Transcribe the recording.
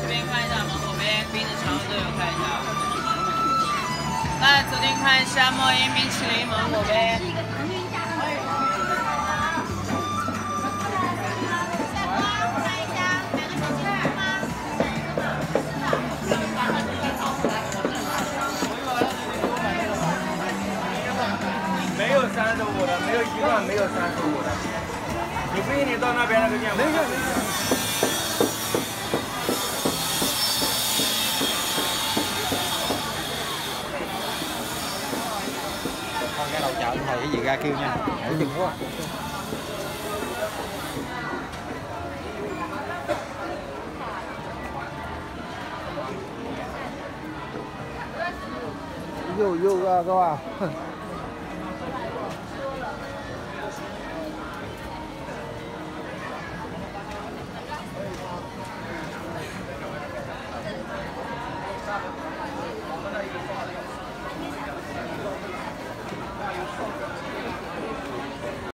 这边看一下芒果边冰的长度有看一下。来，左边看一下莫因冰淇淋芒果杯。 没有35的，没有1万，没有35的。你不信你到那边那个店买。 Còn cái đầu chợ này cái gì ra kêu nha, để chừng quá. Vô ra các bạn.